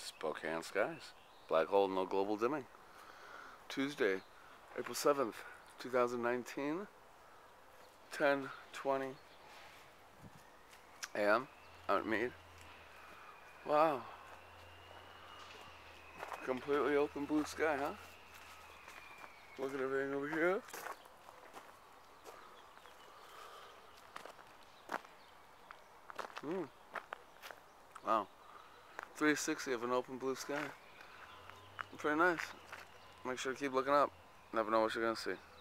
Spokane skies. Black hole, no global dimming. Tuesday, April 7th, 2019, 10:20 a.m. out at Mead. Wow. Completely open blue sky, huh? Look at everything over here. Wow. 360 of an open blue sky. Pretty nice. Make sure to keep looking up. Never know what you're going to see.